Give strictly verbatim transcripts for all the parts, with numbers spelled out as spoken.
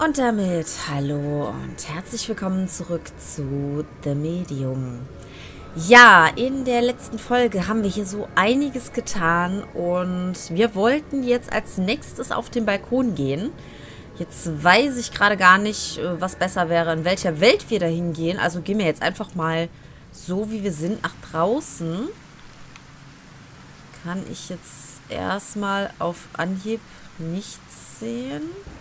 Und damit hallo und herzlich willkommen zurück zu The Medium. Ja, in der letzten Folge haben wir hier so einiges getan und wir wollten jetzt als nächstes auf den Balkon gehen. Jetzt weiß ich gerade gar nicht, was besser wäre, in welcher Welt wir da hingehen. Also gehen wir jetzt einfach mal so, wie wir sind, nach draußen. Kann ich jetzt erstmal auf Anhieb nichts sehen?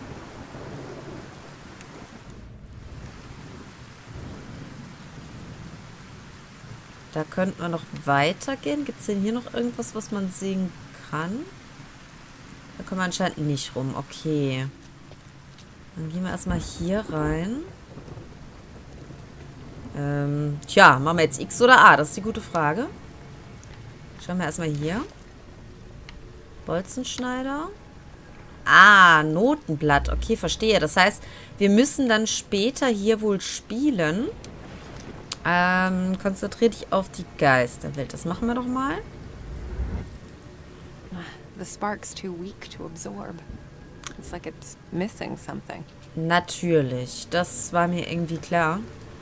Da könnten wir noch weitergehen. Gibt es denn hier noch irgendwas, was man sehen kann? Da kommen wir anscheinend nicht rum. Okay. Dann gehen wir erstmal hier rein. Ähm, tja, machen wir jetzt X oder A? Das ist die gute Frage. Schauen wir erstmal hier. Bolzenschneider. Ah, Notenblatt. Okay, verstehe. Das heißt, wir müssen dann später hier wohl spielen. Ähm, konzentrier dich auf die Geisterwelt. Das machen wir doch mal. The spark's too weak to absorb. It's like it's missing something. Natürlich. Das war mir irgendwie klar.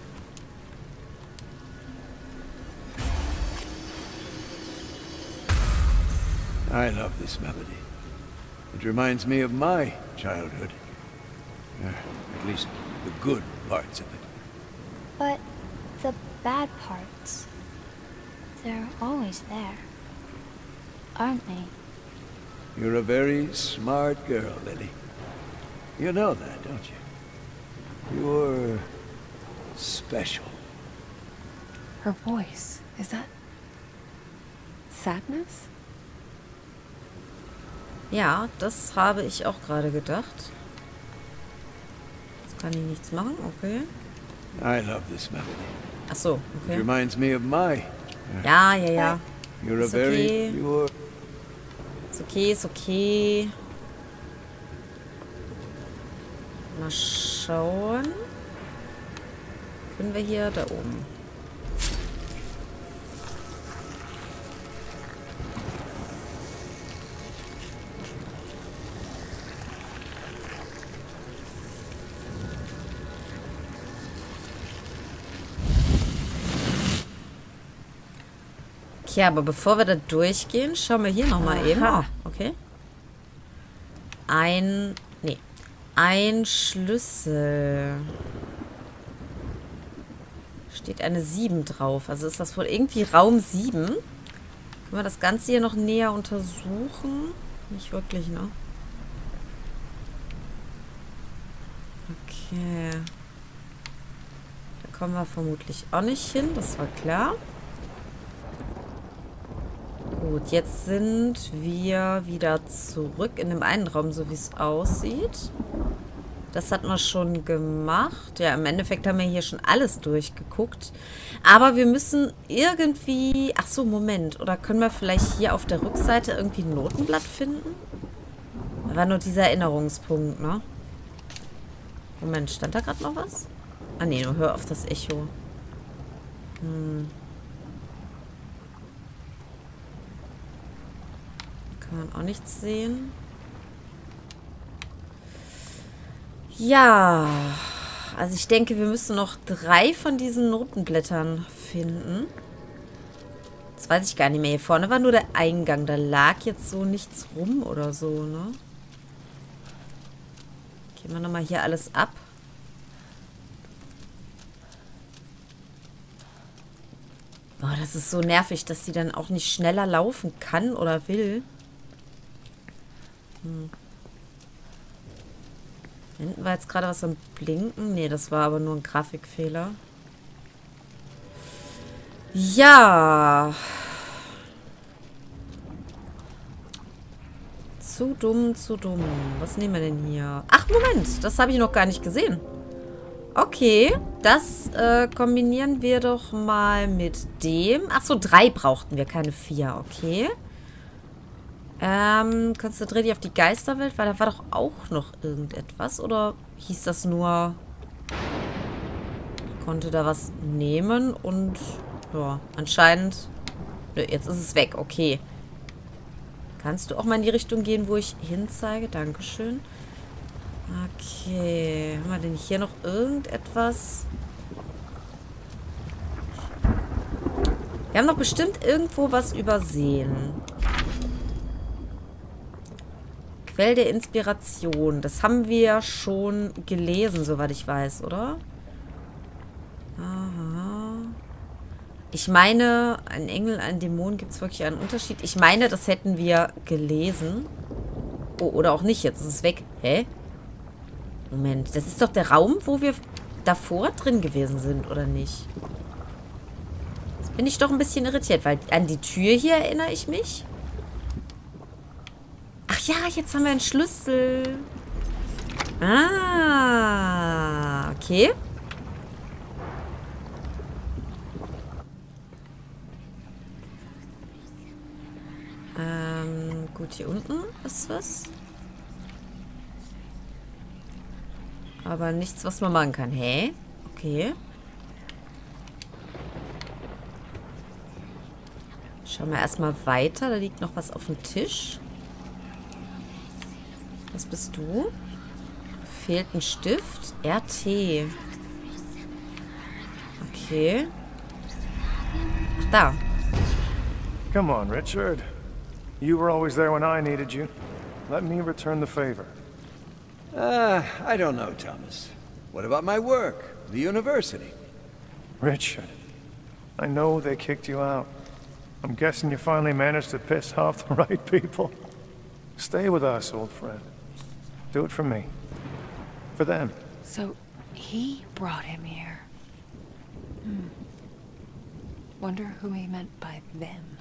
I love this melody. It reminds me of my childhood. Uh, at least the good parts of it. But the bad parts, they're always there, aren't they? You're a very smart girl, Lily. You know that, don't you? You're special. Her voice, is that sadness? Ja, das habe ich auch gerade gedacht. Jetzt kann ich nichts machen, okay. I love this melody. Ach so, It okay. reminds me of my. Ja, ja, ja. You're a Ist very. okay. You're. Ist okay, ist okay. Mal schauen. Können wir hier da oben? Okay, aber bevor wir da durchgehen, schauen wir hier nochmal eben. Oh, okay. Ein, nee, ein Schlüssel. Steht eine sieben drauf. Also ist das wohl irgendwie Raum sieben. Können wir das Ganze hier noch näher untersuchen? Nicht wirklich, ne? Okay. Da kommen wir vermutlich auch nicht hin, das war klar. Gut, jetzt sind wir wieder zurück in dem einen Raum, so wie es aussieht. Das hatten wir schon gemacht. Ja, im Endeffekt haben wir hier schon alles durchgeguckt. Aber wir müssen irgendwie... Ach so, Moment. Oder können wir vielleicht hier auf der Rückseite irgendwie ein Notenblatt finden? Da war nur dieser Erinnerungspunkt, ne? Moment, stand da gerade noch was? Ah, nee, nur hör auf das Echo. Hm... Kann man auch nichts sehen. Ja, also ich denke, wir müssen noch drei von diesen Notenblättern finden. Das weiß ich gar nicht mehr. Hier vorne war nur der Eingang. Da lag jetzt so nichts rum oder so, ne? Gehen wir nochmal hier alles ab. Boah, das ist so nervig, dass sie dann auch nicht schneller laufen kann oder will. Hm. Hinten war jetzt gerade was am Blinken. Nee, das war aber nur ein Grafikfehler. Ja. Zu dumm, zu dumm. Was nehmen wir denn hier? Ach, Moment. Das habe ich noch gar nicht gesehen. Okay. Das äh, kombinieren wir doch mal mit dem. Ach so, drei brauchten wir, keine vier. Okay. Ähm, konzentrier dich auf die Geisterwelt, weil da war doch auch noch irgendetwas. Oder hieß das nur... Ich konnte da was nehmen und... Ja, anscheinend... Nö, jetzt ist es weg. Okay. Kannst du auch mal in die Richtung gehen, wo ich hinzeige? Dankeschön. Okay. Haben wir denn hier noch irgendetwas? Wir haben doch bestimmt irgendwo was übersehen. Quell der Inspiration. Das haben wir schon gelesen, soweit ich weiß, oder? Aha. Ich meine, ein Engel, ein Dämon, gibt es wirklich einen Unterschied? Ich meine, das hätten wir gelesen. Oh, oder auch nicht. Jetzt ist es weg. Hä? Moment. Das ist doch der Raum, wo wir davor drin gewesen sind, oder nicht? Jetzt bin ich doch ein bisschen irritiert, weil an die Tür hier erinnere ich mich. Ach ja, jetzt haben wir einen Schlüssel. Ah, okay. Ähm, gut, hier unten ist was. Aber nichts, was man machen kann. Hä? Okay. Schauen wir erstmal weiter. Da liegt noch was auf dem Tisch. Was bist du? Fehlt ein Stift. R T. Okay. Ach, da. Come on, Richard. You were always there when I needed you. Let me return the favor. Uh, I don't know, Thomas. What about my work? The university? Richard, I know they kicked you out. I'm guessing you finally managed to piss off the right people. Stay with us, old friend. Do it for me. For them. So, he brought him here. Hmm. Wonder who he meant by them.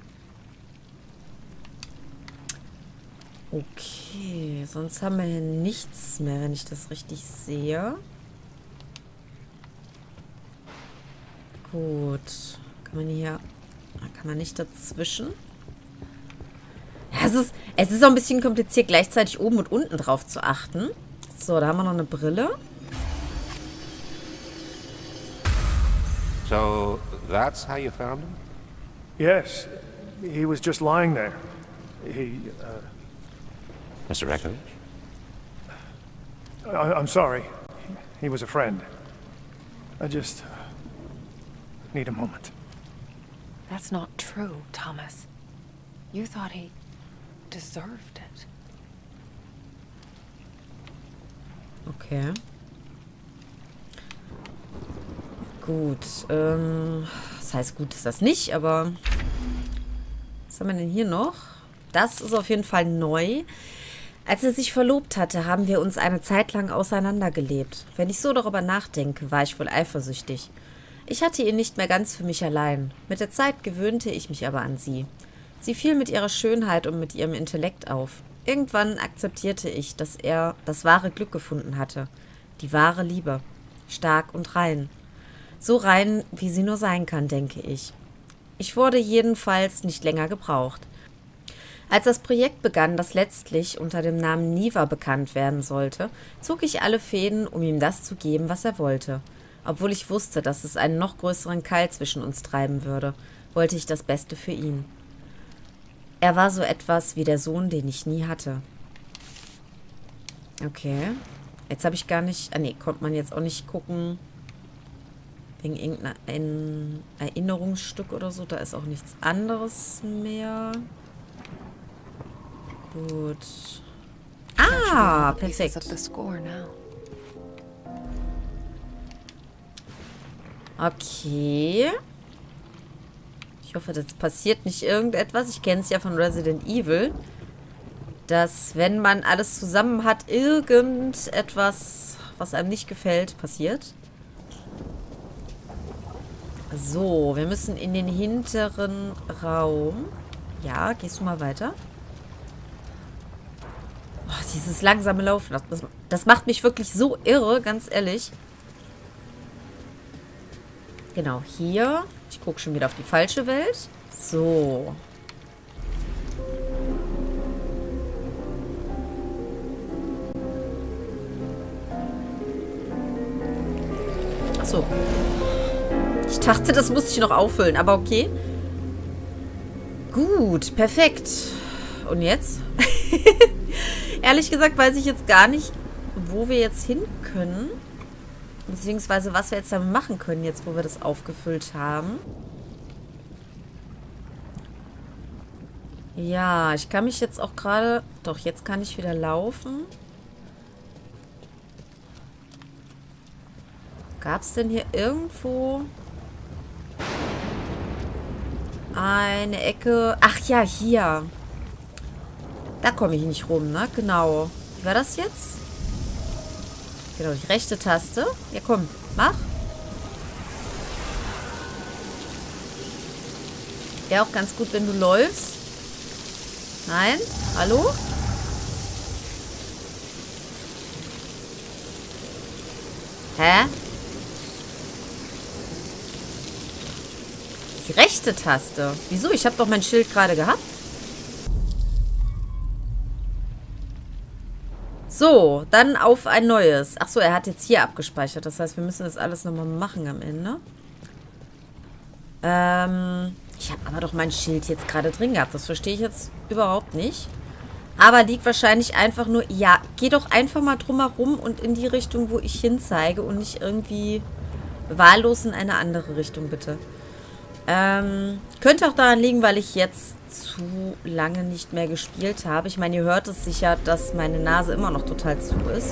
Okay, sonst haben wir hier nichts mehr, wenn ich das richtig sehe. Gut. Kann man hier... Kann man nicht dazwischen? Ja, es ist, es ist auch ein bisschen kompliziert, gleichzeitig oben und unten drauf zu achten. So, da haben wir noch eine Brille. So, that's how you found him? Yes, he was just lying there. He, uh... Mister Rekovich? I I'm sorry. He was a friend. I just... need a moment. That's not true, Thomas. You thought he deserved it. Okay. Gut. Ähm, das heißt, gut ist das nicht, aber... Was haben wir denn hier noch? Das ist auf jeden Fall neu. Als er sich verlobt hatte, haben wir uns eine Zeit lang auseinandergelebt. Wenn ich so darüber nachdenke, war ich wohl eifersüchtig. Ich hatte ihn nicht mehr ganz für mich allein. Mit der Zeit gewöhnte ich mich aber an sie. Sie fiel mit ihrer Schönheit und mit ihrem Intellekt auf. Irgendwann akzeptierte ich, dass er das wahre Glück gefunden hatte. Die wahre Liebe. Stark und rein. So rein, wie sie nur sein kann, denke ich. Ich wurde jedenfalls nicht länger gebraucht. Als das Projekt begann, das letztlich unter dem Namen Niwa bekannt werden sollte, zog ich alle Fäden, um ihm das zu geben, was er wollte. Obwohl ich wusste, dass es einen noch größeren Keil zwischen uns treiben würde, wollte ich das Beste für ihn. Er war so etwas wie der Sohn, den ich nie hatte. Okay. Jetzt habe ich gar nicht... Ah, nee, konnte man jetzt auch nicht gucken. Wegen irgendeinem Erinnerungsstück oder so. Da ist auch nichts anderes mehr. Gut. Ah, perfekt. Okay. Ich hoffe, das passiert nicht irgendetwas. Ich kenne es ja von Resident Evil. Dass, wenn man alles zusammen hat, irgendetwas, was einem nicht gefällt, passiert. So, wir müssen in den hinteren Raum. Ja, gehst du mal weiter? Oh, dieses langsame Laufen, das, das macht mich wirklich so irre, ganz ehrlich. Genau, hier. Ich gucke schon wieder auf die falsche Welt. So. Achso. Ich dachte, das musste ich noch auffüllen, aber okay. Gut, perfekt. Und jetzt? Ehrlich gesagt weiß ich jetzt gar nicht, wo wir jetzt hin können. Beziehungsweise was wir jetzt damit machen können, jetzt wo wir das aufgefüllt haben. Ja, ich kann mich jetzt auch gerade... Doch, jetzt kann ich wieder laufen. Gab es denn hier irgendwo eine Ecke? Ach ja, hier. Da komme ich nicht rum, ne? Genau. Wie war das jetzt? Genau, die rechte Taste. Ja, komm, mach. Wäre auch ganz gut, wenn du läufst. Nein? Hallo? Hä? Die rechte Taste. Wieso? Ich habe doch mein Schild gerade gehabt. So, dann auf ein neues. Achso, er hat jetzt hier abgespeichert. Das heißt, wir müssen das alles nochmal machen am Ende. Ähm, ich habe aber doch mein Schild jetzt gerade drin gehabt. Das verstehe ich jetzt überhaupt nicht. Aber liegt wahrscheinlich einfach nur... Ja, geh doch einfach mal drumherum und in die Richtung, wo ich hinzeige und nicht irgendwie wahllos in eine andere Richtung, bitte. Ähm, könnte auch daran liegen, weil ich jetzt zu lange nicht mehr gespielt habe. Ich meine, ihr hört es sicher, dass meine Nase immer noch total zu ist.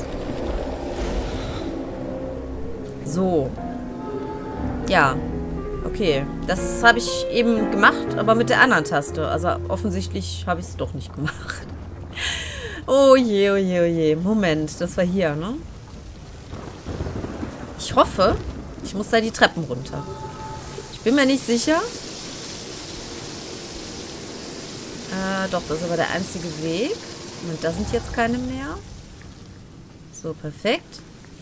So. Ja. Okay. Das habe ich eben gemacht, aber mit der anderen Taste. Also offensichtlich habe ich es doch nicht gemacht. Oh je, oh je, oh je. Moment, das war hier, ne? Ich hoffe, ich muss da die Treppen runter. Ich bin mir nicht sicher. Äh, doch, das ist aber der einzige Weg. Und da sind jetzt keine mehr. So, perfekt.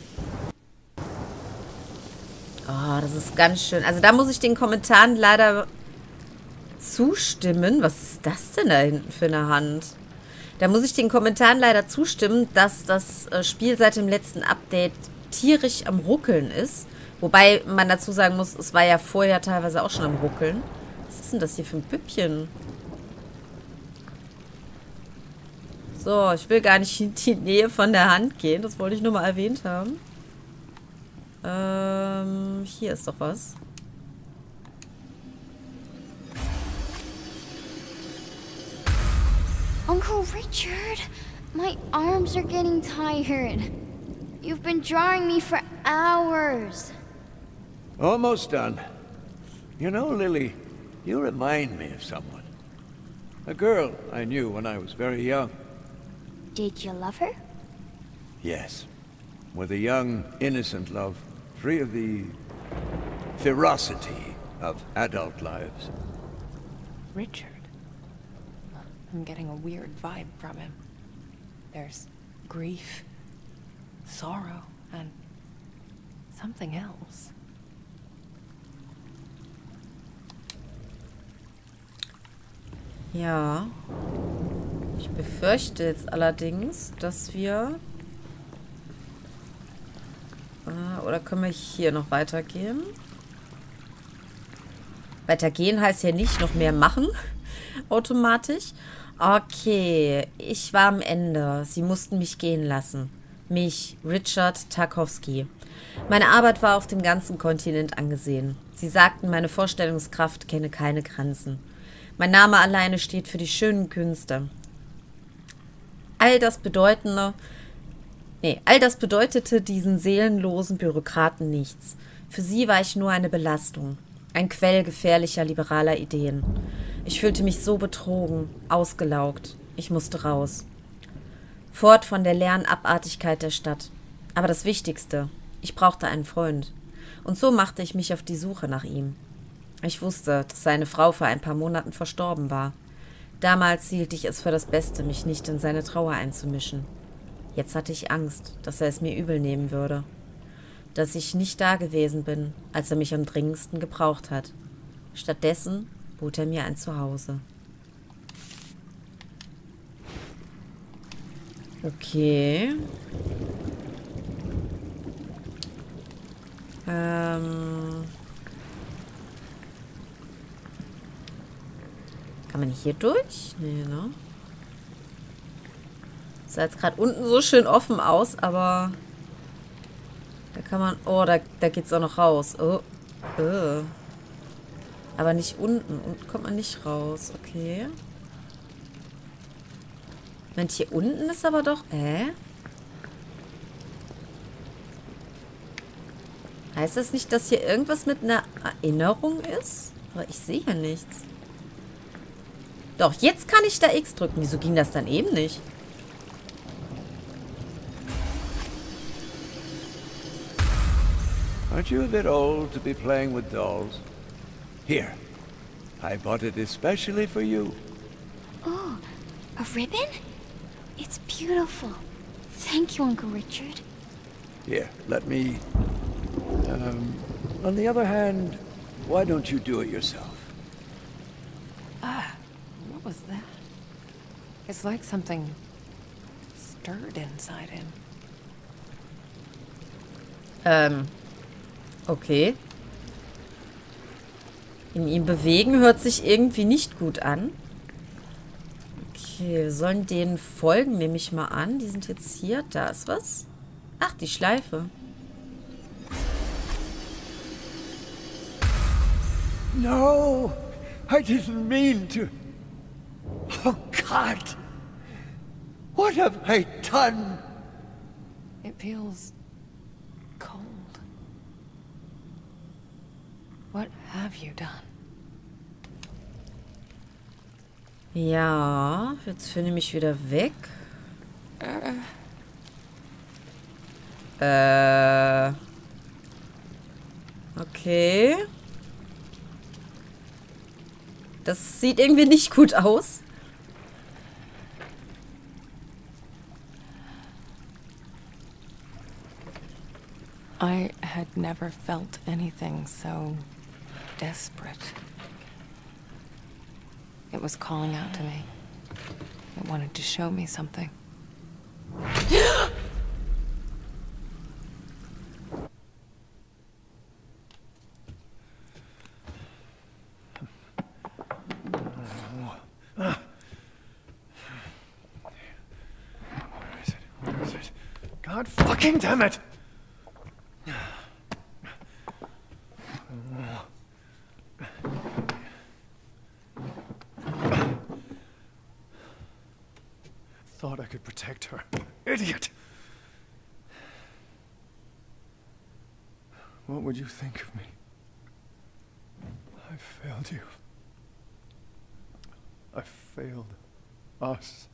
Oh, das ist ganz schön. Also da muss ich den Kommentaren leider zustimmen. Was ist das denn da hinten für eine Hand? Da muss ich den Kommentaren leider zustimmen, dass das Spiel seit dem letzten Update tierisch am Ruckeln ist. Wobei man dazu sagen muss, es war ja vorher teilweise auch schon am Ruckeln. Was ist denn das hier für ein Püppchen? So, ich will gar nicht in die Nähe von der Hand gehen. Das wollte ich nur mal erwähnt haben. Ähm, hier ist doch was. Uncle Richard, my arms are getting tired. You've been drawing me for hours. Almost done. You know, Lily, you remind me of someone. A girl I knew when I was very young. Did you love her? Yes. With a young, innocent love, free of the ferocity of adult lives. Richard? I'm getting a weird vibe from him. There's grief, sorrow, and something else. Ja. Ich befürchte jetzt allerdings, dass wir... Äh, oder können wir hier noch weitergehen? Weitergehen heißt ja nicht noch mehr machen. Automatisch. Okay, ich war am Ende. Sie mussten mich gehen lassen. Mich, Richard Tarkowski. Meine Arbeit war auf dem ganzen Kontinent angesehen. Sie sagten, meine Vorstellungskraft kenne keine Grenzen. Mein Name alleine steht für die schönen Künste. All das bedeutende, nee, all das bedeutete diesen seelenlosen Bürokraten nichts. Für sie war ich nur eine Belastung. Ein Quell gefährlicher liberaler Ideen. Ich fühlte mich so betrogen, ausgelaugt. Ich musste raus. Fort von der leeren Abartigkeit der Stadt. Aber das Wichtigste, ich brauchte einen Freund. Und so machte ich mich auf die Suche nach ihm. Ich wusste, dass seine Frau vor ein paar Monaten verstorben war. Damals hielt ich es für das Beste, mich nicht in seine Trauer einzumischen. Jetzt hatte ich Angst, dass er es mir übel nehmen würde. Dass ich nicht da gewesen bin, als er mich am dringendsten gebraucht hat. Stattdessen bot er mir ein Zuhause. Okay. Ähm. Kann man hier durch? Nee, ne? Sah jetzt gerade unten so schön offen aus, aber da kann man... Oh, da, da geht's auch noch raus. Oh, oh. Aber nicht unten. Unten kommt man nicht raus. Okay. Moment, hier unten ist aber doch... Äh? Heißt das nicht, dass hier irgendwas mit einer Erinnerung ist? Aber ich sehe hier nichts. Doch, jetzt kann ich da X drücken. Wieso ging das dann eben nicht? Aren't you a bit old to be playing with dolls? Here, I bought it especially for you. Oh, a ribbon? It's beautiful. Thank you, Uncle Richard. Here, let me... Um, on the other hand, why don't you do it yourself? Ah, what was that? It's like something stirred inside him. Ähm, okay. In ihm bewegen hört sich irgendwie nicht gut an. Okay, wir sollen denen folgen, nehme ich mal an. Die sind jetzt hier. Da ist was. Ach, die Schleife. No, I didn't mean to. Oh, God. What have I done? It feels cold. What have you done? Ja, jetzt führe ich mich wieder weg. Äh. Okay. Das sieht irgendwie nicht gut aus. I had never felt anything so desperate. It was calling out to me. It wanted to show me something. God fucking damn it! Thought I could protect her. Idiot! What would you think of me? I failed you. I failed us.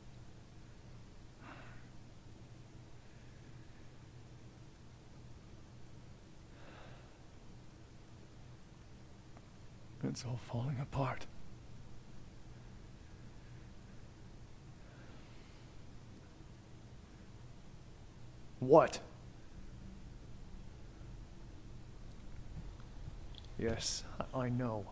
It's all falling apart. What? Yes, I know.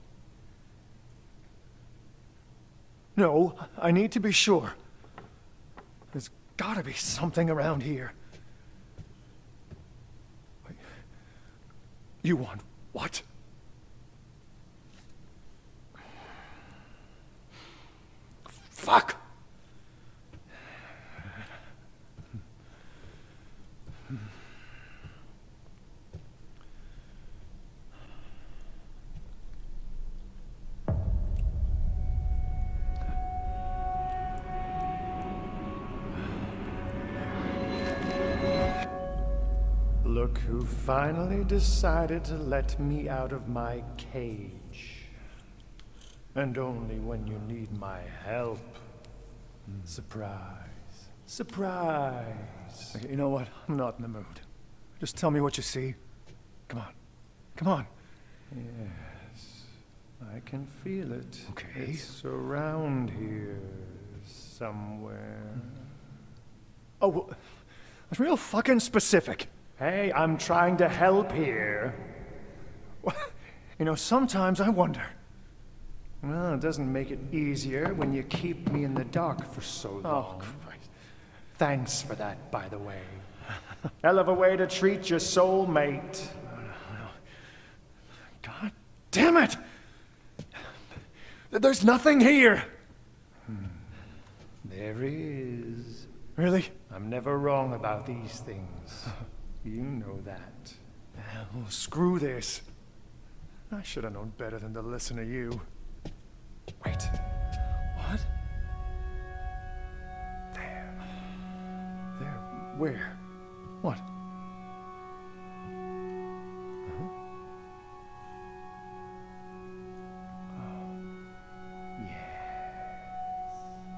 No, I need to be sure. There's gotta be something around here. Wait. You want what? Fuck! Look who finally decided to let me out of my cage. And only when you need my help. Surprise. Surprise. Okay, you know what? I'm not in the mood. Just tell me what you see. Come on. Come on. Yes. I can feel it. Okay. It's around here. Somewhere. Oh, well, that's real fucking specific. Hey, I'm trying to help here. You know, sometimes I wonder. Well, it doesn't make it easier when you keep me in the dark for so long. Oh, Christ. Thanks for that, by the way. Hell of a way to treat your soulmate. God damn it! There's nothing here! Hmm. There is. Really? I'm never wrong about these things. You know that. Oh, screw this. I should have known better than to listen to you. Wait. What? There. There. Where? What? Uh-huh. Oh. Yes.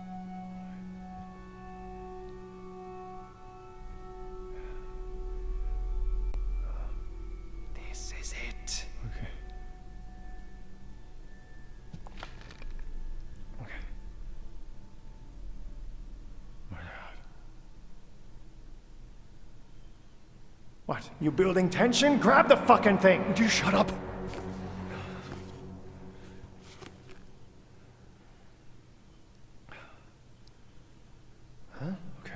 This is it. Okay. Okay. My God. What? You building tension? Grab the fucking thing! Would you shut up? Huh? Okay.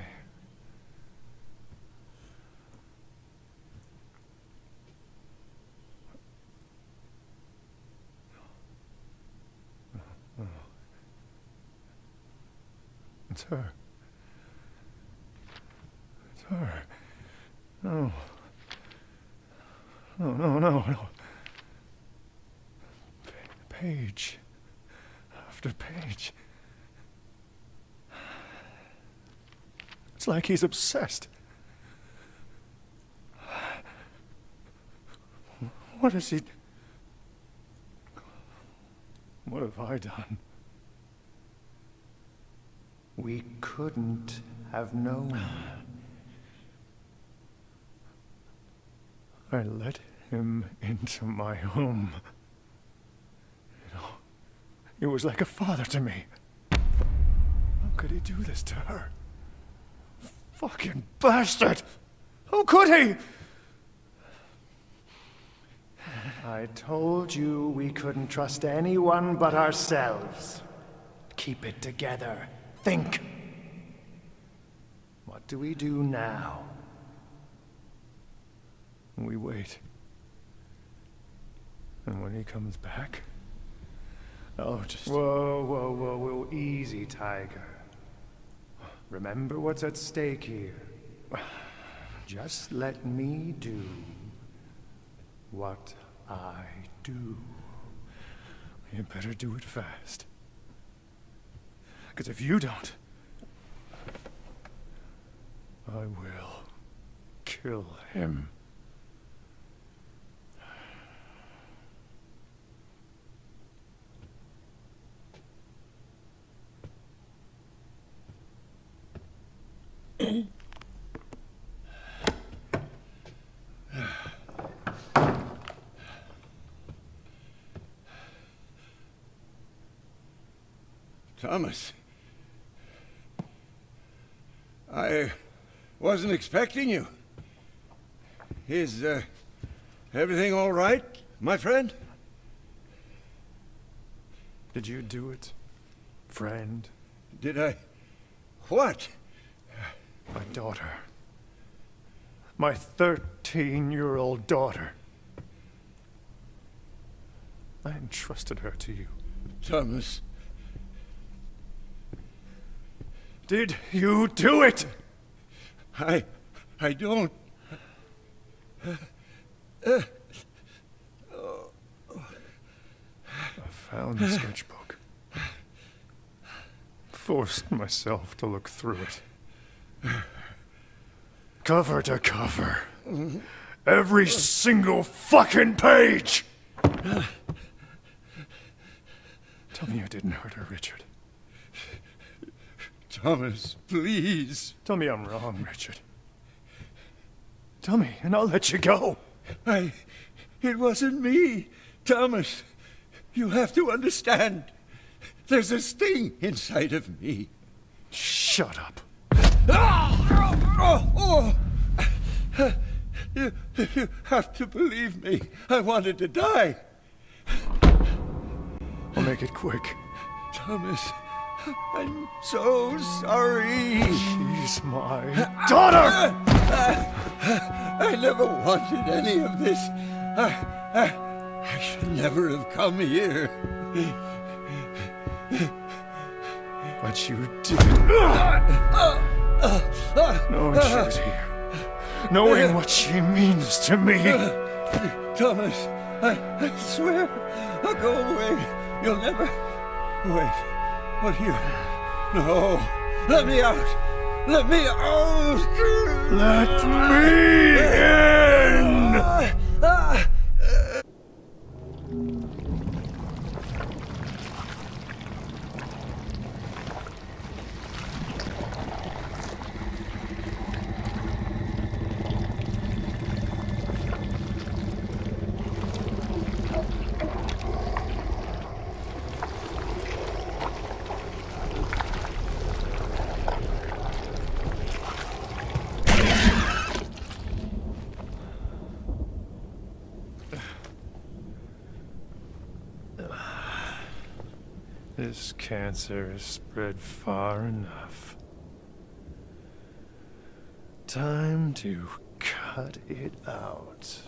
It's her. It's her. No. No, no, no, no. Pa- Page. After page. It's like he's obsessed. What has he... What have I done? We couldn't have known. I let him into my home. You know, he was like a father to me. How could he do this to her? Fucking bastard! How could he? I told you we couldn't trust anyone but ourselves. Keep it together. Think. What do we do now? We wait. And when he comes back, I'll just... Whoa, whoa, whoa, whoa, easy, Tiger. Remember what's at stake here. Just let me do what I do. You better do it fast. Because if you don't, I will kill him. Thomas. I wasn't expecting you. Is, uh, everything all right, my friend? Did you do it, friend? Did I... what? My daughter. My thirteen-year-old daughter. I entrusted her to you. Thomas. Did you do it? I... I don't... Uh, uh, oh. I found the sketchbook. Forced myself to look through it. Cover to cover. Every single fucking page! Tell me you didn't hurt her, Richard. Thomas, please. Tell me I'm wrong, Richard. Tell me, and I'll let you go. I... It wasn't me. Thomas, you have to understand. There's a sting inside of me. Shut up. Oh, oh, oh. You, you have to believe me. I wanted to die. I'll make it quick. Thomas, I'm so sorry. She's my daughter! I never wanted any of this. I, I, I should never have come here. But you did. knowing she was here. Knowing what she means to me. Thomas, I, I swear, I'll go away. You'll never... Wait, what you... No, let me out. Let me out. Let me in! This cancer is spread far enough. Time to cut it out.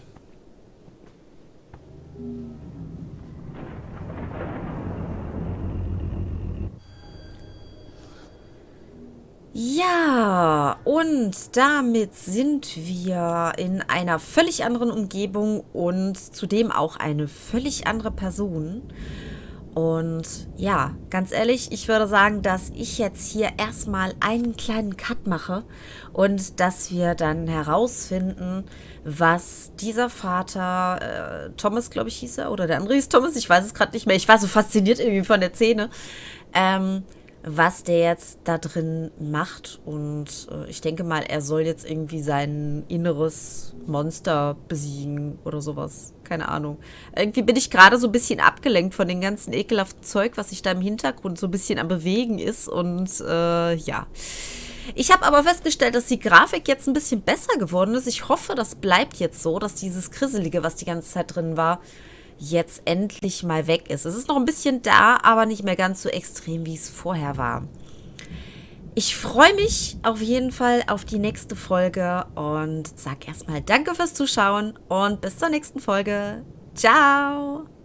Ja, und damit sind wir in einer völlig anderen Umgebung und zudem auch eine völlig andere Person. Und ja, ganz ehrlich, ich würde sagen, dass ich jetzt hier erstmal einen kleinen Cut mache und dass wir dann herausfinden, was dieser Vater, äh, Thomas, glaube ich, hieß er, oder der andere hieß Thomas, ich weiß es gerade nicht mehr, ich war so fasziniert irgendwie von der Szene, ähm, was der jetzt da drin macht. Und äh, ich denke mal, er soll jetzt irgendwie sein inneres Monster besiegen oder sowas. Keine Ahnung. Irgendwie bin ich gerade so ein bisschen abgelenkt von dem ganzen ekelhaften Zeug, was sich da im Hintergrund so ein bisschen am Bewegen ist. Und äh, ja. Ich habe aber festgestellt, dass die Grafik jetzt ein bisschen besser geworden ist. Ich hoffe, das bleibt jetzt so, dass dieses Krisselige, was die ganze Zeit drin war, jetzt endlich mal weg ist. Es ist noch ein bisschen da, aber nicht mehr ganz so extrem, wie es vorher war. Ich freue mich auf jeden Fall auf die nächste Folge und sage erstmal danke fürs Zuschauen und bis zur nächsten Folge. Ciao!